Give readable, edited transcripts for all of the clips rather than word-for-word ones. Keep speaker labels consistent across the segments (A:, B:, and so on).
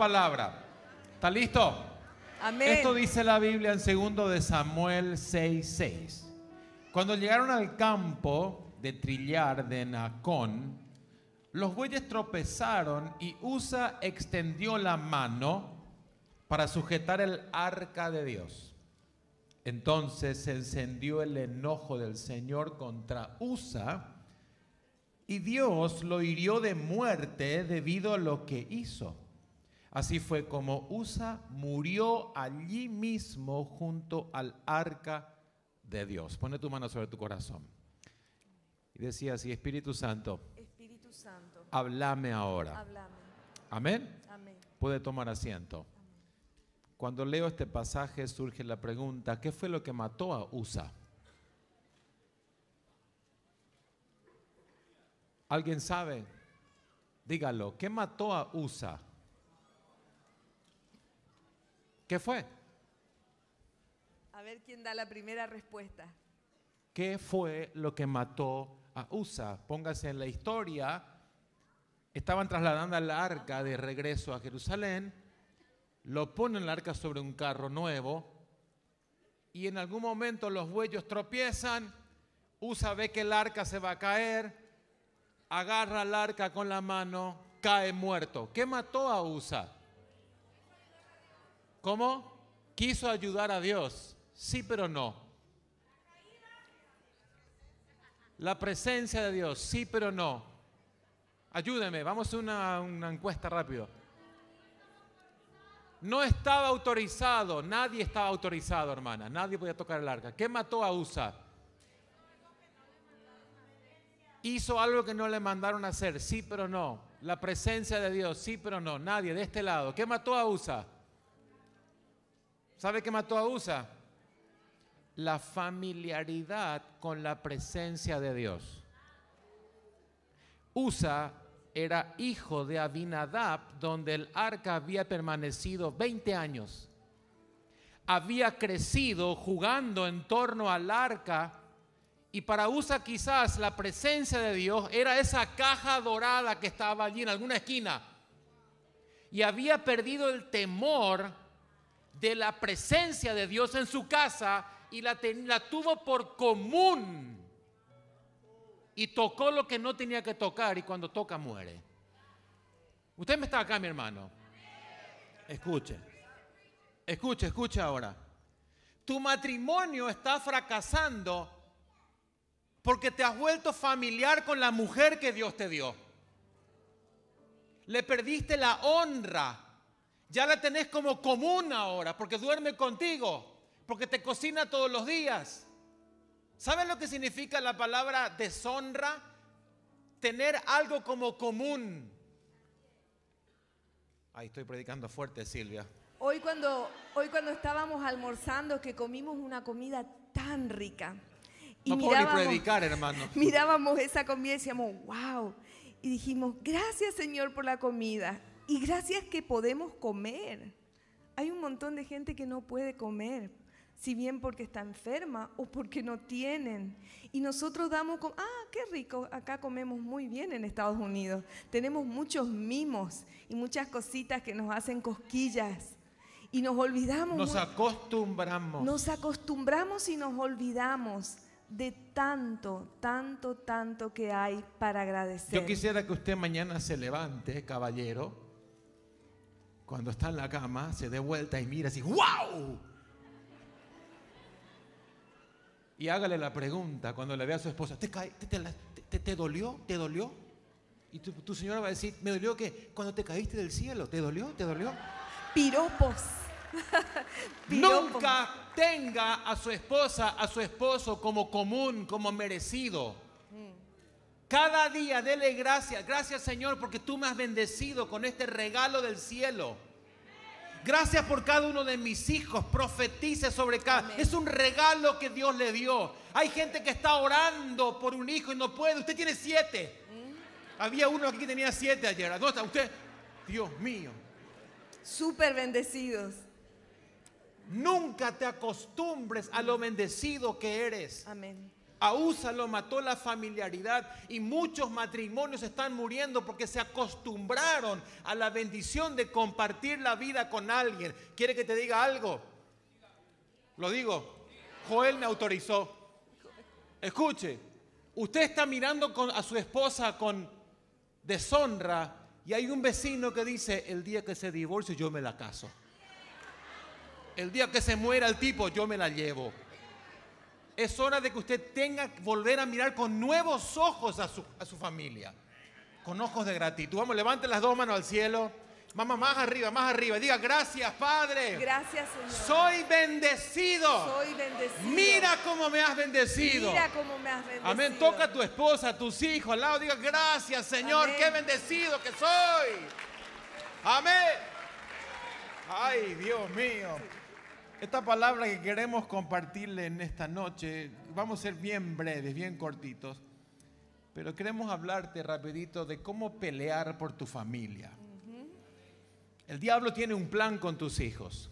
A: palabra. ¿Está listo?
B: Amén.
A: Esto dice la Biblia en 2 de Samuel 6:6. Cuando llegaron al campo de trillar de Nacón, los bueyes tropezaron y Usa extendió la mano para sujetar el arca de Dios. Entonces se encendió el enojo del Señor contra Usa y Dios lo hirió de muerte debido a lo que hizo. Así fue como Usa murió allí mismo junto al arca de Dios. Pone tu mano sobre tu corazón. Y decía así: Espíritu Santo,
B: Espíritu Santo,
A: háblame ahora.
B: háblame.
A: Amén.
B: Amén.
A: Puede tomar asiento. Cuando leo este pasaje surge la pregunta: ¿qué fue lo que mató a Usa? ¿Alguien sabe? Dígalo. ¿Qué mató a Usa? ¿Qué fue?
B: A ver quién da la primera respuesta.
A: ¿Qué fue lo que mató a Usa? Póngase en la historia. Estaban trasladando el arca de regreso a Jerusalén. Lo ponen el arca sobre un carro nuevo. Y en algún momento los bueyes tropiezan. Usa ve que el arca se va a caer. Agarra el arca con la mano. Cae muerto. ¿Qué mató a Usa? ¿Cómo? Quiso ayudar a Dios. Sí, pero no. La presencia de Dios. Sí, pero no. Ayúdeme. Vamos a una encuesta rápido. No estaba autorizado. Nadie estaba autorizado, hermana. Nadie podía tocar el arca. ¿Qué mató a Usa? Hizo algo que no le mandaron a hacer. Sí, pero no. La presencia de Dios. Sí, pero no. Nadie de este lado. ¿Qué mató a Usa? ¿Sabe qué mató a Usa? La familiaridad con la presencia de Dios. Usa era hijo de Abinadab, donde el arca había permanecido 20 años. Había crecido jugando en torno al arca y para Usa quizás la presencia de Dios era esa caja dorada que estaba allí en alguna esquina. Y había perdido el temor de la presencia de Dios en su casa y la tuvo por común y tocó lo que no tenía que tocar y cuando toca muere. Usted me está acá, mi hermano. Escuche ahora. Tu matrimonio está fracasando porque te has vuelto familiar con la mujer que Dios te dio. Le perdiste la honra. Ya la tenés como común ahora, porque duerme contigo, porque te cocina todos los días. ¿Saben lo que significa la palabra deshonra? Tener algo como común. Ahí estoy predicando fuerte, Silvia.
B: Hoy cuando estábamos almorzando, que comimos una comida tan rica. Y
A: no puedo ni predicar, hermano.
B: Mirábamos esa comida y decíamos, wow. Y dijimos, gracias, Señor, por la comida. Y gracias que podemos comer. Hay un montón de gente que no puede comer, si bien porque está enferma o porque no tienen. Y nosotros damos como, qué rico, acá comemos muy bien en Estados Unidos. Tenemos muchos mimos y muchas cositas que nos hacen cosquillas. Y nos olvidamos.
A: Nos acostumbramos.
B: Nos acostumbramos y nos olvidamos de tanto que hay para agradecer.
A: Yo quisiera que usted mañana se levante, caballero, cuando está en la cama, se dé vuelta y mira así, ¡wow! Y hágale la pregunta cuando le vea a su esposa, ¿te dolió? ¿Te dolió? Y tu señora va a decir, ¿me dolió qué? Cuando te caíste del cielo, ¿te dolió? ¿Te dolió?
B: Piropos.
A: Nunca tenga a su esposa, a su esposo como común, como merecido. Cada día dele gracias. Gracias, Señor, porque tú me has bendecido con este regalo del cielo. Gracias por cada uno de mis hijos. Profetice sobre cada. Amén. Es un regalo que Dios le dio. Hay gente que está orando por un hijo y no puede. Usted tiene 7. Había uno aquí que tenía 7 ayer. ¿Dónde está usted? Dios mío.
B: Súper bendecidos.
A: Nunca te acostumbres a lo bendecido que eres.
B: Amén.
A: A Usa lo mató la familiaridad y muchos matrimonios están muriendo porque se acostumbraron a la bendición de compartir la vida con alguien. ¿Quiere que te diga algo? Lo digo. Joel me autorizó. Escuche, usted está mirando a su esposa con deshonra y hay un vecino que dice, el día que se divorcie yo me la caso. El día que se muera el tipo yo me la llevo. Es hora de que usted tenga que volver a mirar con nuevos ojos a su familia. Con ojos de gratitud. Vamos, levante las dos manos al cielo. Mamá, más arriba. Diga, gracias, Padre.
B: Gracias, Señor.
A: Soy bendecido.
B: Soy bendecido.
A: Mira cómo me has bendecido.
B: Mira cómo me has bendecido.
A: Amén. Toca a tu esposa, a tus hijos al lado. Diga, gracias, Señor.
B: Amén.
A: Qué bendecido que soy. Amén. Ay, Dios mío. Esta palabra que queremos compartirle en esta noche, vamos a ser bien breves, bien cortitos, pero queremos hablarte rapidito de cómo pelear por tu familia. El diablo tiene un plan con tus hijos.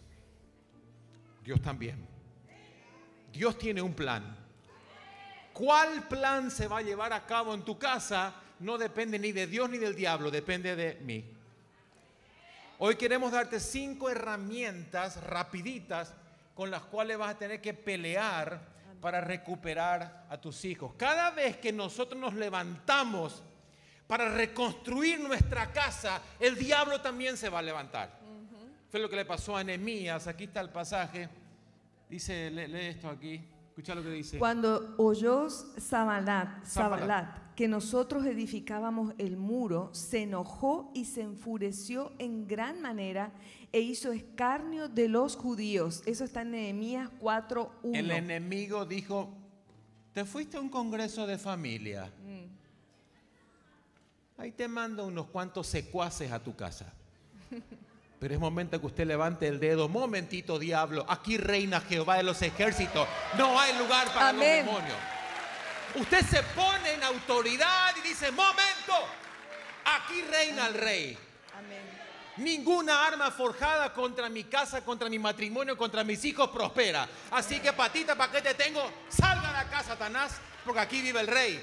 A: Dios también. Dios tiene un plan. ¿Cuál plan se va a llevar a cabo en tu casa? No depende ni de Dios ni del diablo, depende de mí. Hoy queremos darte 5 herramientas rapiditas con las cuales vas a tener que pelear para recuperar a tus hijos. Cada vez que nosotros nos levantamos para reconstruir nuestra casa, el diablo también se va a levantar. Fue lo que le pasó a Nehemías. Aquí está el pasaje. Dice, lee esto aquí. Escucha lo que dice.
B: Cuando oyó Sanbalat que nosotros edificábamos el muro, se enojó y se enfureció en gran manera e hizo escarnio de los judíos. Eso está en Nehemías 4:1.
A: El enemigo dijo, te fuiste a un congreso de familia. Ahí te mando unos cuantos secuaces a tu casa. Pero es momento que usted levante el dedo. Momentito, diablo. Aquí reina Jehová de los ejércitos. No hay lugar para
B: Amén.
A: los demonios. Usted se pone en autoridad y dice, momento. Aquí reina el rey.
B: Amén.
A: Ninguna arma forjada contra mi casa, contra mi matrimonio, contra mis hijos prospera. Así que, patita, ¿para qué te tengo? Salga de acá, Satanás, porque aquí vive el rey.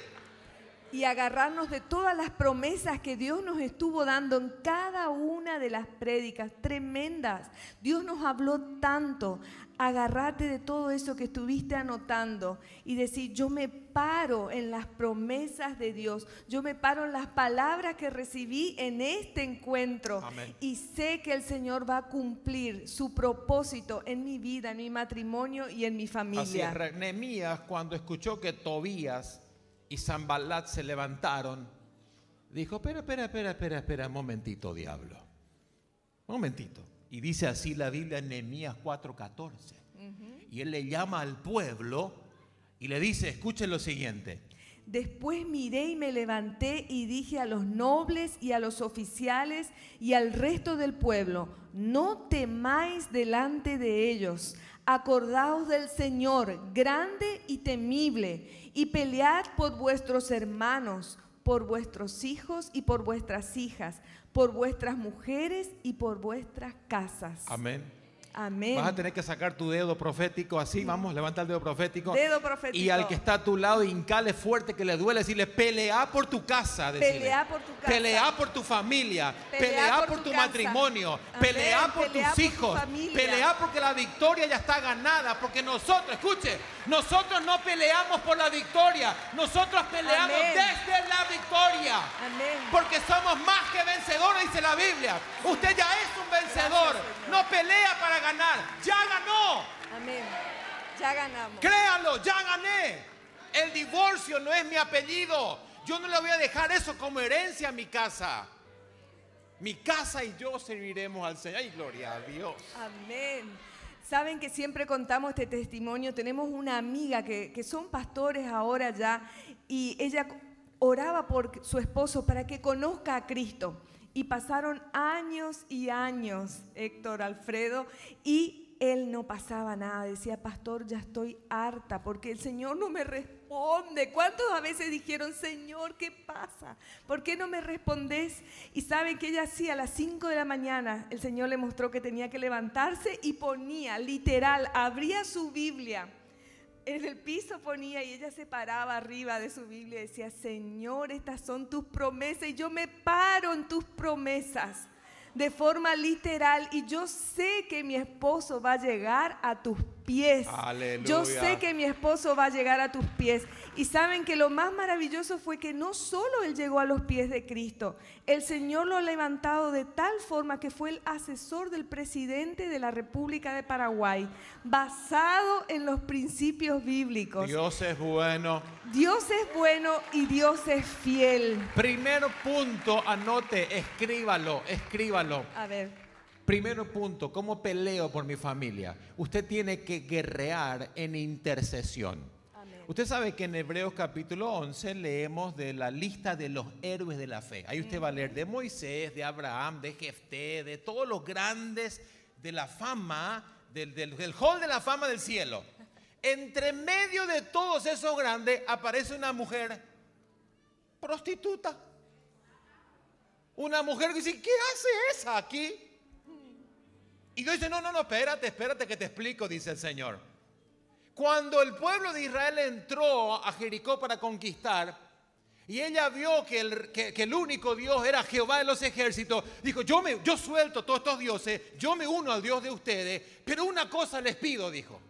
B: Y agarrarnos de todas las promesas que Dios nos estuvo dando en cada una de las prédicas tremendas. Dios nos habló tanto. Agarrate de todo eso que estuviste anotando y decir, yo me paro en las promesas de Dios. Yo me paro en las palabras que recibí en este encuentro.
A: Amén.
B: Y sé que el Señor va a cumplir su propósito en mi vida, en mi matrimonio y en mi familia.
A: Así es, Nehemías, cuando escuchó que Tobías y Sanbalat se levantaron, dijo, espera, un momentito, diablo. Un momentito. Y dice así la Biblia en Nehemías 4:14. Y él le llama al pueblo y le dice, escuchen lo siguiente.
B: Después miré y me levanté y dije a los nobles y a los oficiales y al resto del pueblo, no temáis delante de ellos. Acordaos del Señor, grande y temible, y pelead por vuestros hermanos, por vuestros hijos y por vuestras hijas, por vuestras mujeres y por vuestras casas.
A: Amén.
B: Amén.
A: Vas a tener que sacar tu dedo profético, así, vamos, levanta el dedo profético.
B: Dedo profético.
A: Y al que está a tu lado, hincale fuerte que le duele, decirle, pelea por tu casa. Decirle.
B: Pelea por tu casa.
A: Pelea por tu familia. Pelea por tu
B: casa.
A: matrimonio.
B: Amén.
A: Pelea por
B: Pelea
A: tus
B: por
A: hijos.
B: tu familia.
A: Pelea porque la victoria ya está ganada. Porque nosotros, escuche, nosotros no peleamos por la victoria. Nosotros peleamos
B: Amén.
A: desde la victoria.
B: Amén.
A: Porque somos más que vencedores, dice la Biblia. Usted ya es un vencedor.
B: Gracias, Señor.
A: No pelea para ganar. Ya ganó.
B: Amén. Ya ganamos.
A: Créalo, ya gané. El divorcio no es mi apellido. Yo no le voy a dejar eso como herencia a mi casa. Mi casa y yo serviremos al Señor. Ay, gloria a Dios.
B: Amén. Saben que siempre contamos este testimonio. Tenemos una amiga que son pastores ahora ya y ella oraba por su esposo para que conozca a Cristo. Y pasaron años y años, Héctor, Alfredo, y él no pasaba nada. Decía, pastor, ya estoy harta porque el Señor no me responde. ¿Cuántos a veces dijeron, Señor, qué pasa? ¿Por qué no me respondes? Y saben que ella hacía a las 5 de la mañana, el Señor le mostró que tenía que levantarse y ponía, literal, abría su Biblia en el piso ponía y ella se paraba arriba de su Biblia y decía, Señor, estas son tus promesas y yo me paro en tus promesas de forma literal y yo sé que mi esposo va a llegar a tus pies.
A: Aleluya.
B: Yo sé que mi esposo va a llegar a tus pies. Y saben que lo más maravilloso fue que no solo él llegó a los pies de Cristo, el Señor lo ha levantado de tal forma que fue el asesor del presidente de la República de Paraguay, basado en los principios bíblicos.
A: Dios es bueno.
B: Dios es bueno y Dios es fiel.
A: Primer punto, anote, escríbalo.
B: A ver.
A: Primer punto, ¿cómo peleo por mi familia? Usted tiene que guerrear en intercesión.
B: Amén.
A: Usted sabe que en Hebreos capítulo 11 leemos de la lista de los héroes de la fe. Ahí usted va a leer de Moisés, de Abraham, de Jefté, de todos los grandes de la fama, del hall de la fama del cielo. Entre medio de todos esos grandes aparece una mujer prostituta. Una mujer que dice, ¿qué hace esa aquí? Y Dios dice, no, espérate que te explico, dice el Señor. Cuando el pueblo de Israel entró a Jericó para conquistar, y ella vio que el único Dios era Jehová de los ejércitos, dijo, yo suelto todos estos dioses, yo me uno al Dios de ustedes, pero una cosa les pido, dijo.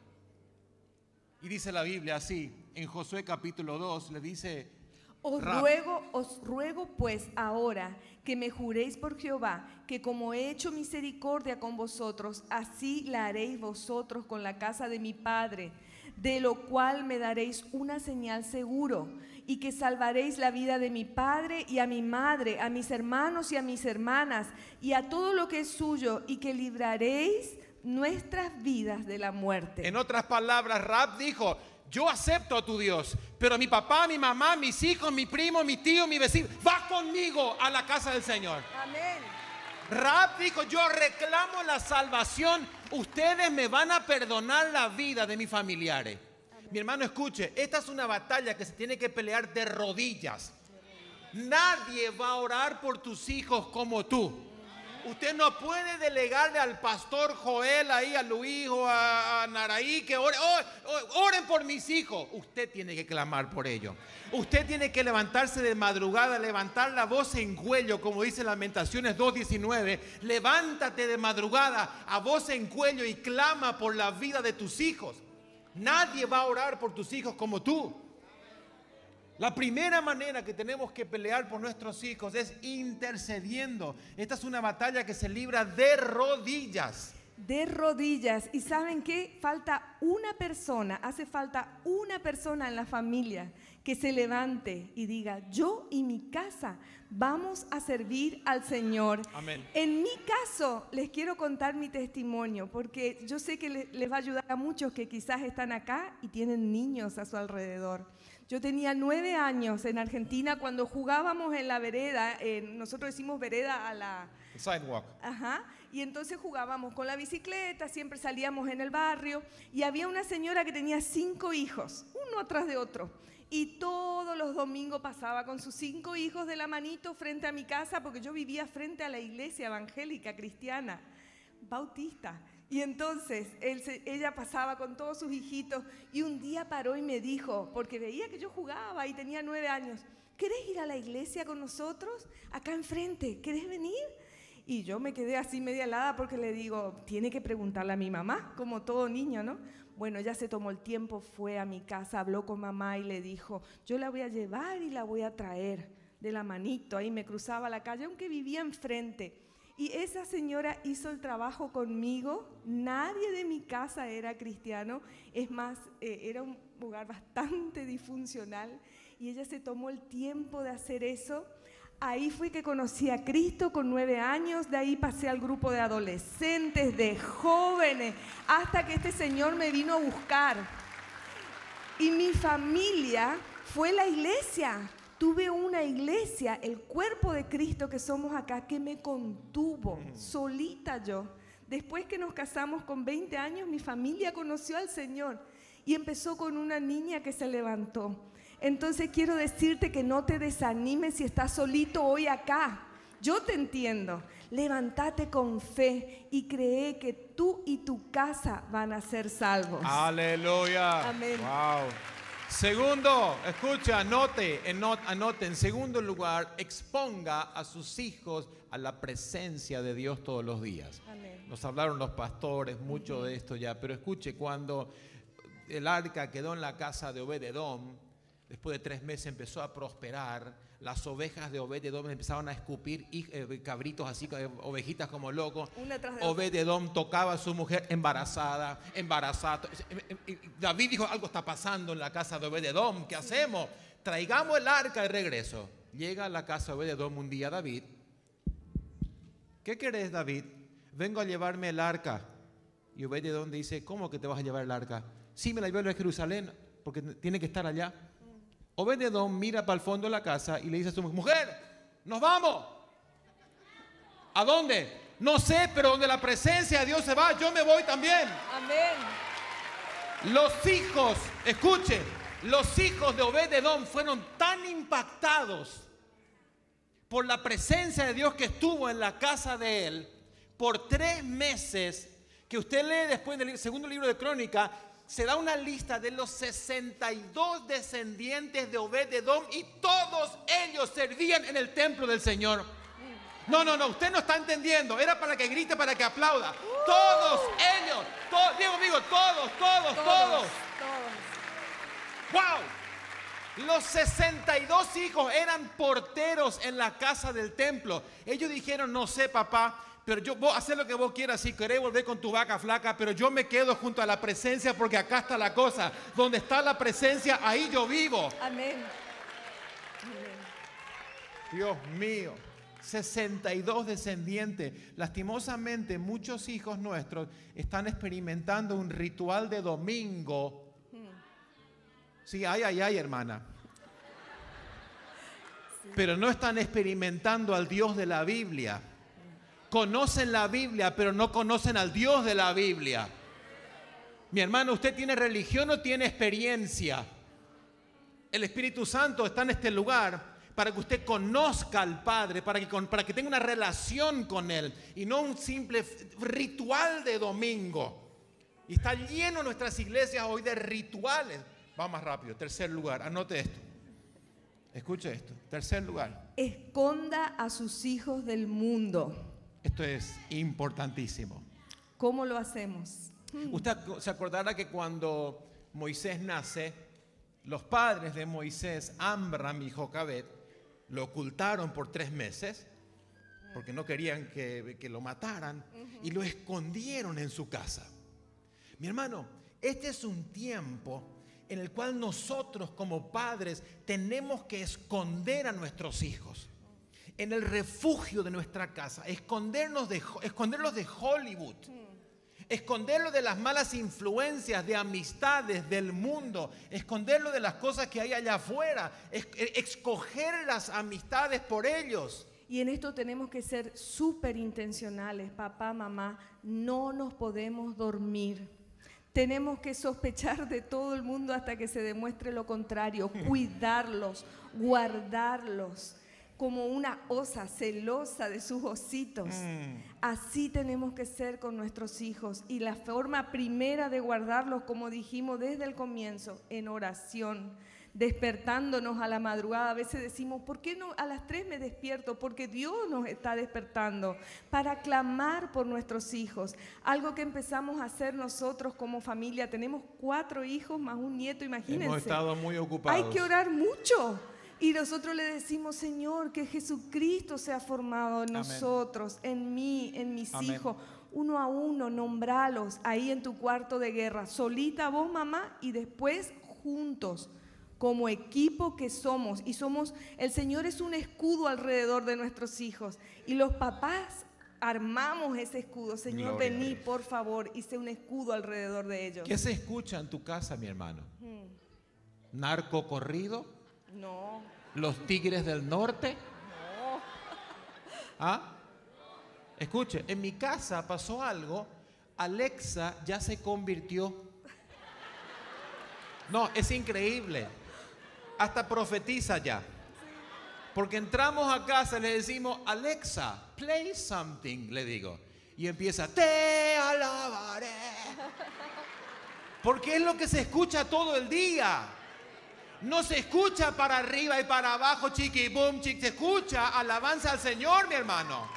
A: Y dice la Biblia así, en Josué capítulo 2, le dice,
B: Os ruego pues ahora que me juréis por Jehová, que como he hecho misericordia con vosotros, así la haréis vosotros con la casa de mi padre, de lo cual me daréis una señal seguro, y que salvaréis la vida de mi padre y a mi madre, a mis hermanos y a mis hermanas, y a todo lo que es suyo, y que libraréis nuestras vidas de la muerte.
A: En otras palabras, Rahab dijo, yo acepto a tu Dios, pero mi papá, mi mamá, mis hijos, mi primo, mi tío, mi vecino, va conmigo a la casa del Señor.
B: Amén.
A: Rahab dijo, yo reclamo la salvación, ustedes me van a perdonar la vida de mis familiares. Amén. Mi hermano, escuche, esta es una batalla que se tiene que pelear de rodillas. Nadie va a orar por tus hijos como tú. Usted no puede delegarle al pastor Joel ahí, a Luis o a Naraí que oren por mis hijos. Usted tiene que clamar por ellos. Usted tiene que levantarse de madrugada, levantar la voz en cuello, como dice Lamentaciones 2:19. Levántate de madrugada a voz en cuello y clama por la vida de tus hijos. Nadie va a orar por tus hijos como tú. La primera manera que tenemos que pelear por nuestros hijos es intercediendo. Esta es una batalla que se libra de rodillas.
B: De rodillas. ¿Y saben qué? Hace falta una persona en la familia que se levante y diga, yo y mi casa vamos a servir al Señor.
A: Amén.
B: En mi caso, les quiero contar mi testimonio, porque yo sé que les va a ayudar a muchos que quizás están acá y tienen niños a su alrededor. Yo tenía 9 años en Argentina cuando jugábamos en la vereda, nosotros decimos vereda a la...
A: Sidewalk.
B: Ajá, y entonces jugábamos con la bicicleta, siempre salíamos en el barrio y había una señora que tenía 5 hijos, uno atrás de otro. Y todos los domingos pasaba con sus 5 hijos de la manito frente a mi casa, porque yo vivía frente a la iglesia evangélica cristiana, bautista. Y entonces ella pasaba con todos sus hijitos y un día paró y me dijo, porque veía que yo jugaba y tenía 9 años, ¿querés ir a la iglesia con nosotros? Acá enfrente, ¿querés venir? Y yo me quedé así media helada porque le digo, tiene que preguntarle a mi mamá, como todo niño, ¿no? Bueno, ella se tomó el tiempo, fue a mi casa, habló con mamá y le dijo, yo la voy a llevar y la voy a traer de la manito. Ahí me cruzaba la calle, aunque vivía enfrente. Y esa señora hizo el trabajo conmigo. Nadie de mi casa era cristiano. Es más, era un lugar bastante disfuncional. Y ella se tomó el tiempo de hacer eso. Ahí fui que conocí a Cristo con 9 años. De ahí pasé al grupo de adolescentes, de jóvenes, hasta que este señor me vino a buscar. Y mi familia fue la iglesia. Tuve una iglesia, el cuerpo de Cristo que somos acá, que me contuvo, solita yo. Después que nos casamos con 20 años, mi familia conoció al Señor y empezó con una niña que se levantó. Entonces quiero decirte que no te desanimes si estás solito hoy acá. yo te entiendo. Levántate con fe y cree que tú y tu casa van a ser salvos.
A: Aleluya.
B: Amén.
A: Wow. Segundo, escucha, anote. En segundo lugar, exponga a sus hijos a la presencia de Dios todos los días.
B: Amén.
A: Nos hablaron los pastores mucho de esto ya, pero escuche, cuando el arca quedó en la casa de Obed-Edom, después de 3 meses empezó a prosperar. Las ovejas de Obed-Edom empezaron a escupir cabritos así, ovejitas como locos.
B: Una tras de otra.
A: Obed-Edom tocaba a su mujer embarazada. David dijo, algo está pasando en la casa de Obed-Edom, ¿qué hacemos? Traigamos el arca de regreso. Llega a la casa de Obed-Edom un día David. ¿Qué querés, David? Vengo a llevarme el arca. Y Obed-Edom dice, ¿cómo que te vas a llevar el arca? Sí, me la llevo a Jerusalén, porque tiene que estar allá. Obed-Edom mira para el fondo de la casa y le dice a su mujer, nos vamos. ¿A dónde? No sé, pero donde la presencia de Dios se va, yo me voy también.
B: Amén.
A: Los hijos, escuchen, los hijos de Obed-Edom fueron tan impactados por la presencia de Dios que estuvo en la casa de él por 3 meses, que usted lee después del segundo libro de Crónica, se da una lista de los 62 descendientes de Obed-Edom y todos ellos servían en el templo del Señor. No, usted no está entendiendo. Era para que grite, para que aplauda. Todos ellos, digo amigo, todos. ¡Wow! Los 62 hijos eran porteros en la casa del templo. Ellos dijeron, no sé, papá, pero yo voy a hacer lo que vos quieras. Si querés volver con tu vaca flaca, pero yo me quedo junto a la presencia, porque acá está la cosa. Donde está la presencia, ahí yo vivo.
B: Amén.
A: Dios mío, 62 descendientes. Lastimosamente, muchos hijos nuestros están experimentando un ritual de domingo. Sí, ay, hermana. Pero no están experimentando al Dios de la Biblia. Conocen la Biblia, pero no conocen al Dios de la Biblia. Mi hermano, ¿usted tiene religión o tiene experiencia? El Espíritu Santo está en este lugar para que usted conozca al Padre, para que tenga una relación con Él y no un simple ritual de domingo. Y está lleno nuestras iglesias hoy de rituales. Va más rápido. Tercer lugar, anote esto. Escuche esto. Tercer lugar.
B: Esconda a sus hijos del mundo.
A: Esto es importantísimo.
B: ¿Cómo lo hacemos?
A: Usted se acordará que cuando Moisés nace, los padres de Moisés, Amram y Jocabed, lo ocultaron por 3 meses porque no querían que lo mataran y lo escondieron en su casa. Mi hermano, este es un tiempo en el cual nosotros como padres tenemos que esconder a nuestros hijos en el refugio de nuestra casa, esconderlos de Hollywood, esconderlos de las malas influencias, de amistades del mundo, esconderlos de las cosas que hay allá afuera, escoger las amistades por ellos.
B: Y en esto tenemos que ser súper intencionales, papá, mamá, no nos podemos dormir. Tenemos que sospechar de todo el mundo hasta que se demuestre lo contrario, cuidarlos, guardarlos, como una osa celosa de sus ositos. Así tenemos que ser con nuestros hijos. Y la forma primera de guardarlos, como dijimos desde el comienzo, en oración, despertándonos a la madrugada. A veces decimos, ¿por qué no a las 3 me despierto? Porque Dios nos está despertando para clamar por nuestros hijos. Algo que empezamos a hacer nosotros como familia. Tenemos 4 hijos más un nieto, imagínense.
A: Hemos estado muy ocupados.
B: Hay que orar mucho. Y nosotros le decimos, Señor, que Jesucristo sea formado en nosotros, en mí, en mis hijos. Uno a uno, nombralos ahí en tu cuarto de guerra. Solita vos, mamá, y después juntos, como equipo que somos. Y somos, el Señor es un escudo alrededor de nuestros hijos. Y los papás armamos ese escudo. Señor, vení, por favor, y sé un escudo alrededor de ellos.
A: ¿Qué se escucha en tu casa, mi hermano? ¿Narco corrido?
B: No.
A: ¿Los Tigres del Norte?
B: No.
A: ¿Ah? Escuche, en mi casa pasó algo. Alexa ya se convirtió. No, es increíble. Hasta profetiza ya. Porque entramos a casa y le decimos, Alexa, play something, le digo. Y empieza, te alabaré. Porque es lo que se escucha todo el día. No se escucha para arriba y para abajo, chiqui, boom, chiqui. Se escucha alabanza al Señor, mi hermano.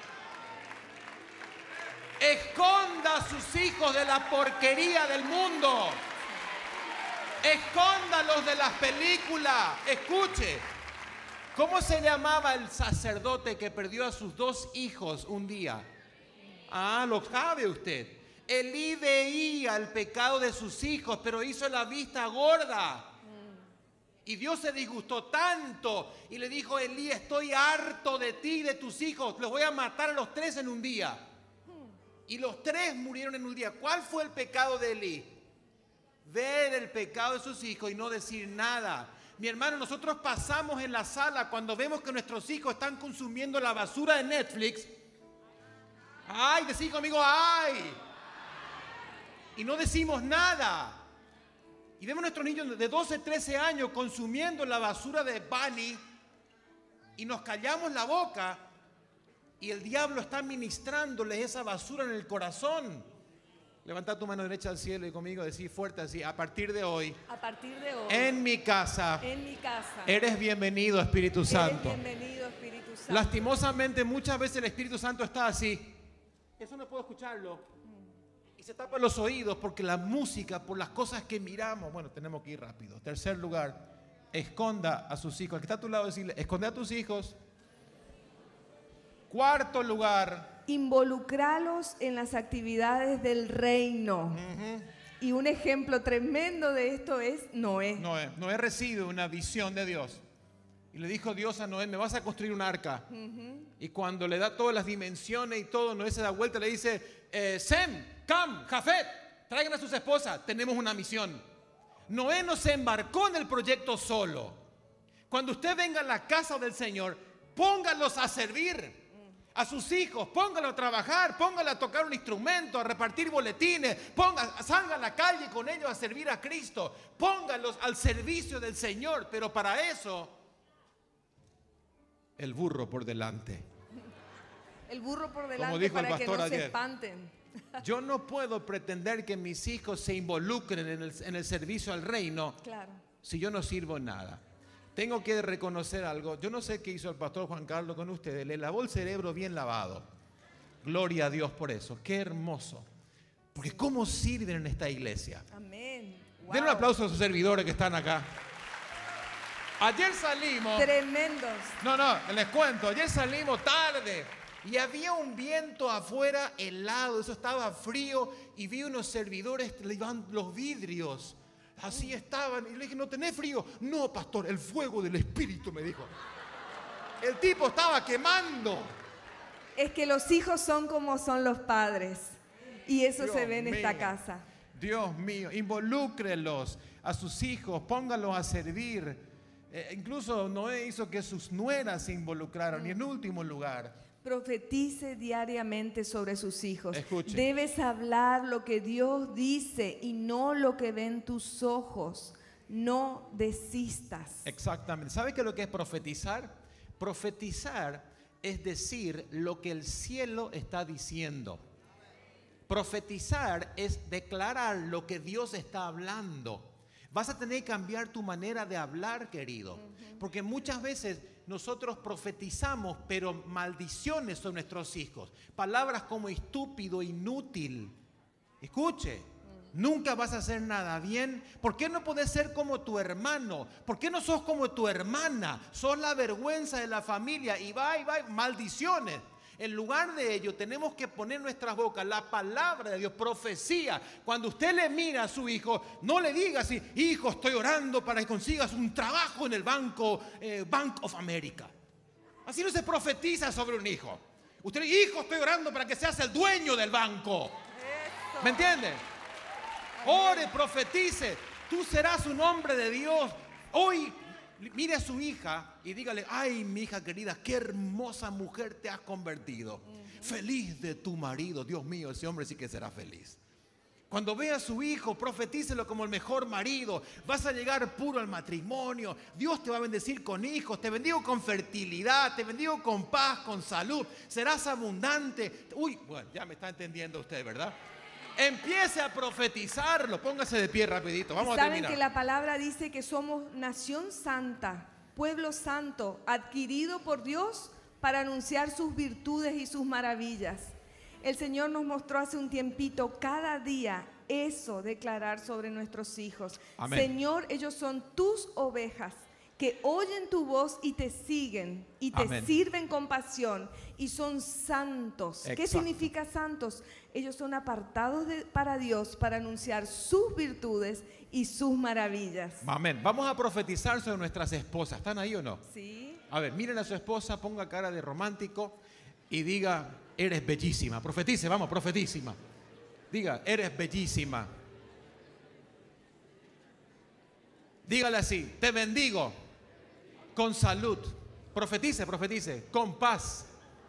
A: Esconda a sus hijos de la porquería del mundo. Escóndalos de las películas. Escuche. ¿Cómo se llamaba el sacerdote que perdió a sus 2 hijos un día? Ah, lo sabe usted. Elí veía el pecado de sus hijos, pero hizo la vista gorda. Y Dios se disgustó tanto y le dijo, Elí, estoy harto de ti y de tus hijos. Los voy a matar a los 3 en un día. Y los 3 murieron en un día. ¿Cuál fue el pecado de Elí? Ver el pecado de sus hijos y no decir nada. Mi hermano, nosotros pasamos en la sala cuando vemos que nuestros hijos están consumiendo la basura de Netflix. ¡Ay! Decí conmigo, ¡ay! Y no decimos nada. Y vemos a nuestros niños de 12, 13 años consumiendo la basura de Bunny y nos callamos la boca y el diablo está ministrándoles esa basura en el corazón. Levanta tu mano derecha al cielo y conmigo decir fuerte así, a partir de hoy, en mi casa, eres bienvenido, Espíritu Santo.
B: Eres bienvenido, Espíritu Santo.
A: Lastimosamente muchas veces el Espíritu Santo está así. Eso no puedo escucharlo. Y se tapan los oídos porque la música, por las cosas que miramos. Bueno, tenemos que ir rápido. Tercer lugar, esconda a sus hijos. El que está a tu lado, decirle, esconde a tus hijos. Cuarto lugar,
B: involucrarlos en las actividades del reino. Y un ejemplo tremendo de esto es Noé.
A: Noé recibe una visión de Dios. Y le dijo Dios a Noé, me vas a construir un arca. Y cuando le da todas las dimensiones y todo, Noé se da vuelta y le dice, Sem, Cam, Jafet, traigan a sus esposas, tenemos una misión. Noé no se embarcó en el proyecto solo. Cuando usted venga a la casa del Señor, póngalos a servir. A sus hijos, póngalo a trabajar, póngalo a tocar un instrumento, a repartir boletines, salga a la calle con ellos a servir a Cristo, póngalos al servicio del Señor, pero para eso, el burro por delante.
B: El burro por delante,
A: como dijo el
B: para que
A: pastor
B: no se
A: ayer.
B: espanten.
A: Yo no puedo pretender que mis hijos se involucren en el servicio al reino,
B: claro,
A: si yo no sirvo en nada. Tengo que reconocer algo. Yo no sé qué hizo el pastor Juan Carlos con ustedes. Le lavó el cerebro bien lavado. Gloria a Dios por eso. Qué hermoso. Porque cómo sirven en esta iglesia.
B: Amén. Wow.
A: Den un aplauso a sus servidores que están acá. Ayer salimos.
B: Tremendos.
A: No, les cuento. Ayer salimos tarde. Y había un viento afuera helado. Eso estaba frío. Y vi unos servidores que le iban los vidrios. Así estaban, y le dije, ¿no tenés frío? No, pastor, el fuego del Espíritu, me dijo. El tipo estaba quemando.
B: Es que los hijos son como son los padres. Y eso
A: Dios
B: se ve en esta
A: mío.
B: casa.
A: Dios mío, involúcrelos a sus hijos, pónganlos a servir. Incluso Noé hizo que sus nueras se involucraran. Y en último lugar,
B: profetice diariamente sobre sus hijos.
A: Escuche.
B: Debes hablar lo que Dios dice y no lo que ven tus ojos. No desistas.
A: Exactamente. ¿Sabe qué es lo que es profetizar? Profetizar es decir lo que el cielo está diciendo. Profetizar es declarar lo que Dios está hablando. Vas a tener que cambiar tu manera de hablar, querido. Porque muchas veces nosotros profetizamos, pero maldiciones son nuestros hijos. Palabras como estúpido, inútil. Escuche, nunca vas a hacer nada bien. ¿Por qué no podés ser como tu hermano? ¿Por qué no sos como tu hermana? Sos la vergüenza de la familia y va, maldiciones. En lugar de ello, tenemos que poner en nuestras bocas la palabra de Dios, profecía. Cuando usted le mira a su hijo, no le diga así, hijo, estoy orando para que consigas un trabajo en el banco, Bank of America. Así no se profetiza sobre un hijo. Usted le dice, hijo, estoy orando para que seas el dueño del banco.
B: Eso.
A: ¿Me entiende? Ore, profetice. Tú serás un hombre de Dios. Hoy mire a su hija y dígale, ay, mi hija querida, qué hermosa mujer te has convertido. Feliz de tu marido. Dios mío, ese hombre sí que será feliz. Cuando vea a su hijo, profetícelo como el mejor marido. Vas a llegar puro al matrimonio. Dios te va a bendecir con hijos. Te bendigo con fertilidad. Te bendigo con paz, con salud. Serás abundante. Uy, bueno, ya me está entendiendo usted, ¿verdad? Empiece a profetizarlo. Póngase de pie rapidito. Vamos a terminar.
B: Saben que la palabra dice que somos nación santa, pueblo santo, adquirido por Dios para anunciar sus virtudes y sus maravillas. El Señor nos mostró hace un tiempito cada día eso, declarar sobre nuestros hijos.
A: Amén.
B: Señor, ellos son tus ovejas que oyen tu voz y te siguen y te
A: Amén.
B: sirven con pasión y son santos. ¿Qué
A: Exacto.
B: significa santos? Ellos son apartados para Dios para anunciar sus virtudes y sus maravillas.
A: Amén. Vamos a profetizar sobre nuestras esposas. ¿Están ahí o no?
B: ¿Sí?
A: A ver, miren a su esposa, ponga cara de romántico y diga, eres bellísima. Profetice, vamos, profetísima. Diga, eres bellísima. Dígale así, te bendigo con salud. Profetice, profetice, con paz.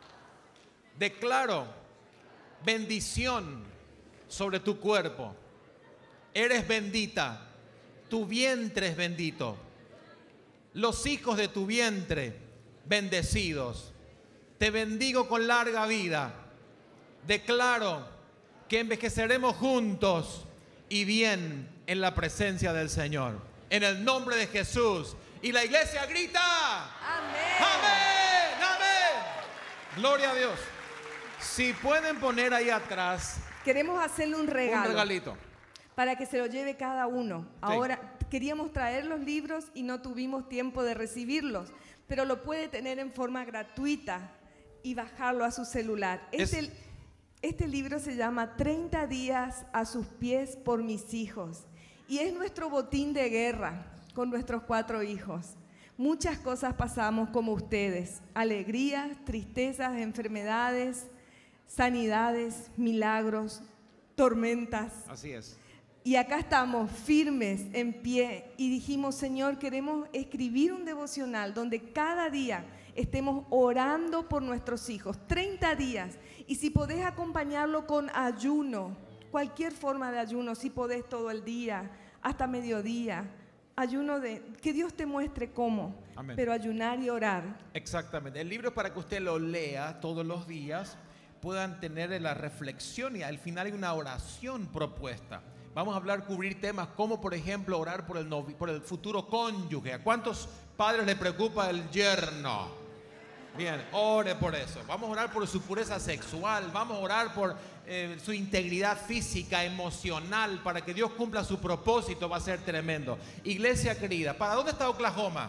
A: Declaro bendición sobre tu cuerpo. Eres bendita. Tu vientre es bendito. Los hijos de tu vientre, bendecidos. Te bendigo con larga vida. Declaro que envejeceremos juntos y bien en la presencia del Señor. En el nombre de Jesús. Y la iglesia grita.
B: Amén.
A: Amén. Amén. Gloria a Dios. Si pueden poner ahí atrás
B: Queremos hacerle un regalo.
A: un regalito.
B: Para que se lo lleve cada uno. Ahora, queríamos traer los libros y no tuvimos tiempo de recibirlos, pero lo puede tener en forma gratuita y bajarlo a su celular. Este libro se llama 30 días a sus pies por mis hijos y es nuestro botín de guerra con nuestros 4 hijos. Muchas cosas pasamos como ustedes, alegrías, tristezas, enfermedades, sanidades, milagros, tormentas.
A: Así es.
B: Y acá estamos firmes, en pie, y dijimos, Señor, queremos escribir un devocional donde cada día estemos orando por nuestros hijos, 30 días. Y si podés acompañarlo con ayuno, cualquier forma de ayuno, si podés todo el día, hasta mediodía, ayuno de que Dios te muestre cómo,
A: Amén.
B: Pero ayunar y orar.
A: Exactamente. El libro es para que usted lo lea todos los días, puedan tener la reflexión y al final hay una oración propuesta. Vamos a hablar, cubrir temas como, por ejemplo, orar por el futuro cónyuge. ¿A cuántos padres le preocupa el yerno? Bien, ore por eso. Vamos a orar por su pureza sexual. Vamos a orar por su integridad física, emocional, para que Dios cumpla su propósito. Va a ser tremendo. Iglesia querida, ¿para dónde está Oklahoma?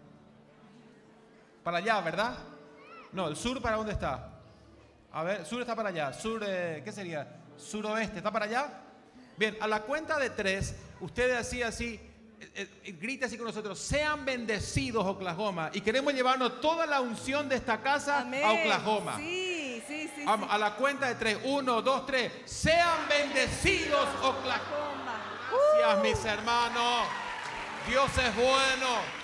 A: Para allá, ¿verdad? No, ¿el sur para dónde está? A ver, sur está para allá. Sur, ¿qué sería? Suroeste, ¿está para allá? Bien, a la cuenta de 3, ustedes así, grita así con nosotros, sean bendecidos Oklahoma. Y queremos llevarnos toda la unción de esta casa
B: Amén.
A: a Oklahoma.
B: Sí.
A: Vamos,
B: sí.
A: a la cuenta de 3, 1, 2, 3, sean bendecidos Oklahoma. Gracias, mis hermanos. Dios es bueno.